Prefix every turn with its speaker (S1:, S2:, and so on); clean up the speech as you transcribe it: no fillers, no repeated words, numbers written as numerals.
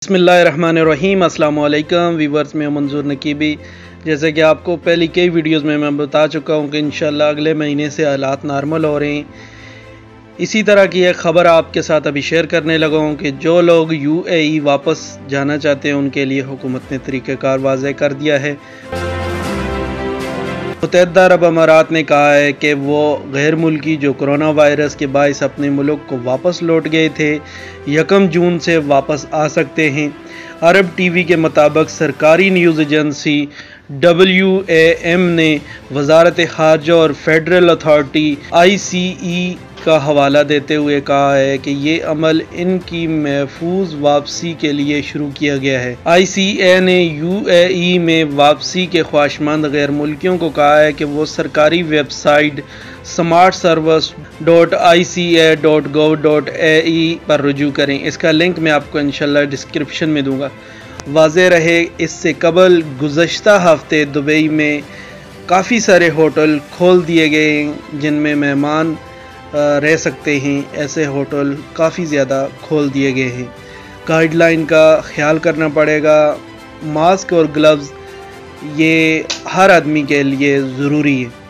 S1: बिस्मिल्लाहिर्रहमानिर्रहीम। अस्सलाम वालेकुम वीवर्स, में मंजूर नकीबी। जैसे कि आपको पहली कई वीडियोस में मैं बता चुका हूं कि इंशाल्लाह अगले महीने से हालात नॉर्मल हो रहे हैं। इसी तरह की एक ख़बर आपके साथ अभी शेयर करने लगा हूं कि जो लोग UAE वापस जाना चाहते हैं उनके लिए हुकूमत ने तरीक़ेकार वाज़ेह कर दिया है। मुत्तहिदा अरब अमारात ने कहा है कि वो गैर मुल्की जो कोरोना वायरस के बाइस अपने मुल्क को वापस लौट गए थे 1 जून से वापस आ सकते हैं। अरब TV के मुताबिक सरकारी न्यूज़ एजेंसी WAM ने वजारत ख़ारजा और फेडरल अथॉरिटी ICE का हवाला देते हुए कहा है कि ये अमल इनकी महफूज वापसी के लिए शुरू किया गया है। ICA ने UAE में वापसी के ख्वाहिशमंद गैर मुल्कियों को कहा है कि वो सरकारी वेबसाइट smartservice.ica.gov.ae पर रुजू करें। इसका लिंक मैं आपको इंशाल्लाह डिस्क्रिप्शन में दूंगा। वाज़ेह रहे, इससे कबल गुज़श्ता हफ्ते दुबई में काफ़ी सारे होटल खोल दिए गए हैं जिनमें मेहमान रह सकते हैं। ऐसे होटल काफ़ी ज़्यादा खोल दिए गए हैं। गाइडलाइन का ख्याल करना पड़ेगा। मास्क और ग्लव्स ये हर आदमी के लिए ज़रूरी है।